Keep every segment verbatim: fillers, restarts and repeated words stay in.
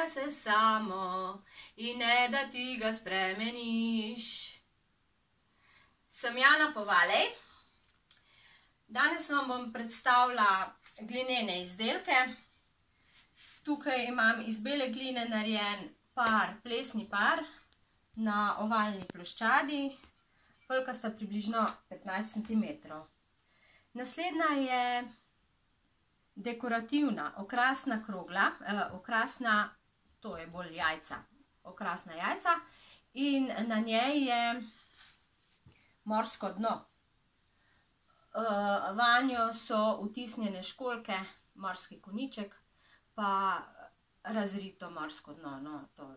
se samo in ne da ti ga spremeniš. Sem Jana Povalej. Danes vam bom predstavila glinene izdelke. Tukaj imam iz bele gline narejen par, plesni par na ovalni ploščadi. Velika sta približno petnajst centimetrov. Naslednja je dekorativna, okrasna krogla, eh, okrasna, to je bolj jajca, okrasna jajca in na njej je morsko dno. Uh, vanjo so vtisnjene školjke, morski koniček, pa razrito morsko dno. No, to.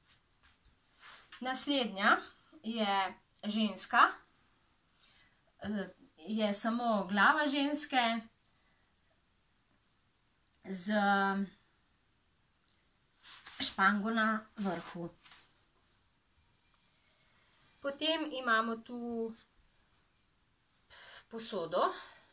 Naslednja je ženska, uh, je samo glava ženske z špango na vrhu. Potem imamo tu posodo,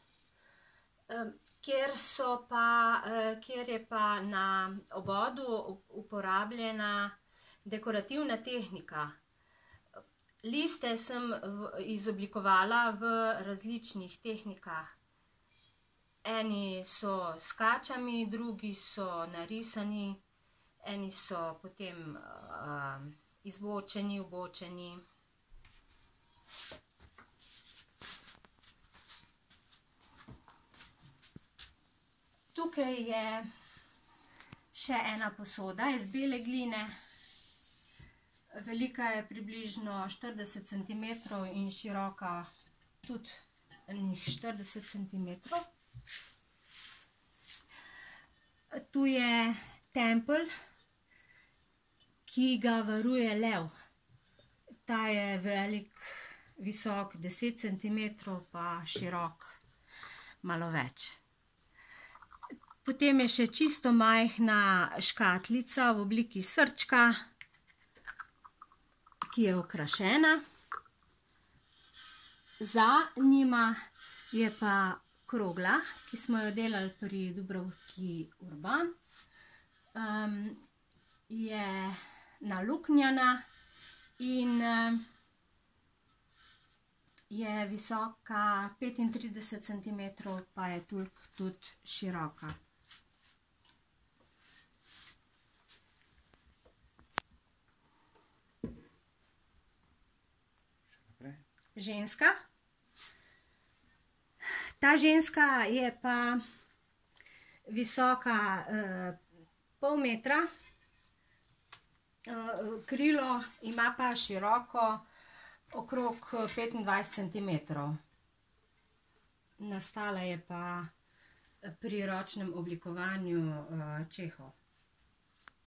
kjer, so pa, kjer je pa na obodu uporabljena dekorativna tehnika. Liste sem v, izoblikovala v različnih tehnikah. Eni so s kačami, drugi so narisani, eni so potem uh, izbočeni, ubočeni. Tukaj je še ena posoda iz bele gline. Velika je približno štirideset centimetrov in široka tudi štirideset centimetrov. Tu je tempelj, ki ga varuje lev. Ta je velik, visok deset centimetrov, pa širok malo več. Potem je še čisto majhna škatlica v obliki srčka, ki je okrašena. Za njima je pa krogla, ki smo jo delali pri Dubrovki Urban. Um, je naluknjana in um, je visoka petintrideset centimetrov, pa je toliko tudi široka. Ženska. Ta ženska je pa visoka eh, pol metra, eh, krilo ima pa široko okrog petindvajset centimetrov. Nastala je pa pri ročnem oblikovanju eh, Čehov.